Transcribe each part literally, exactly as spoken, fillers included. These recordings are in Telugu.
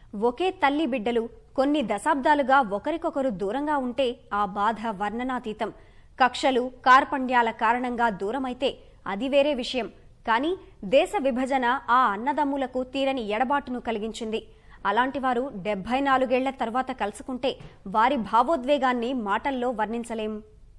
ఒకే తల్లి బిడ్డలు కొన్ని దశాబ్దాలుగా ఒకరికొకరు దూరంగా ఉంటే ఆ బాధ వర్ణనాతీతం. కక్షలు కార్పణ్యాల కారణంగా దూరమైతే అది వేరే విషయం. కానీ దేశ విభజన ఆ అన్నదమ్ములకు తీరని ఎడబాటును కలిగించింది. అలాంటివారు డెబ్బై నాలుగేళ్ల తర్వాత కలుసుకుంటే వారి భావోద్వేగాన్ని మాటల్లో వర్ణించలేం.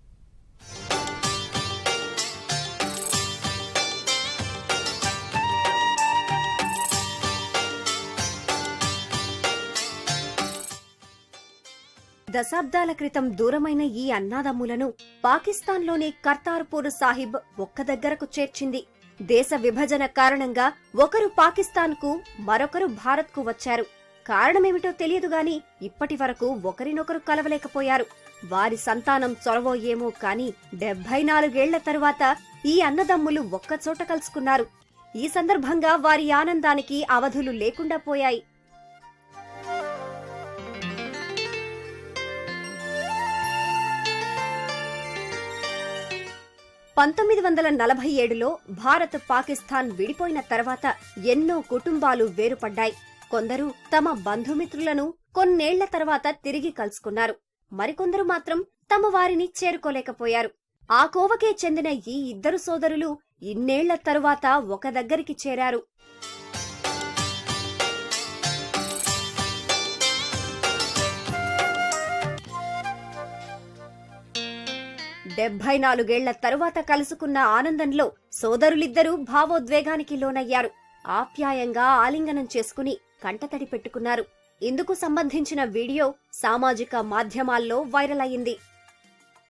దశాబ్దాల క్రితం దూరమైన ఈ అన్నాదమ్ములను పాకిస్తాన్లోని కర్తార్పూర్ సాహిబ్ ఒక్క దగ్గరకు చేర్చింది. దేశ విభజన కారణంగా ఒకరు పాకిస్తాన్కు మరొకరు భారత్కు వచ్చారు. కారణమేమిటో తెలియదుగాని ఇప్పటి వరకు ఒకరినొకరు కలవలేకపోయారు. వారి సంతానం చొరవో ఏమో కాని డెబ్బై నాలుగేళ్ల తరువాత ఈ అన్నదమ్ములు ఒక్కచోట కలుసుకున్నారు. ఈ సందర్భంగా వారి ఆనందానికి అవధులు లేకుండా పోయాయి. పంతొమ్మిది వందల నలభై ఏడులో భారత్ పాకిస్తాన్ విడిపోయిన తర్వాత ఎన్నో కుటుంబాలు వేరుపడ్డాయి. కొందరు తమ బంధుమిత్రులను కొన్నేళ్ల తర్వాత తిరిగి కలుసుకున్నారు. మరికొందరు మాత్రం తమ వారిని చేరుకోలేకపోయారు. ఆ కోవకే చెందిన ఈ ఇద్దరు సోదరులు ఇన్నేళ్ల తరువాత ఒక దగ్గరికి చేరారు. డెబ్బై నాలుగేళ్ల తరువాత కలుసుకున్న ఆనందంలో సోదరులిద్దరూ భావోద్వేగానికి లోనయ్యారు. ఆప్యాయంగా ఆలింగనం చేసుకుని కంటతడి పెట్టుకున్నారు. ఇందుకు సంబంధించిన వీడియో సామాజిక మాధ్యమాల్లో వైరల్ అయింది.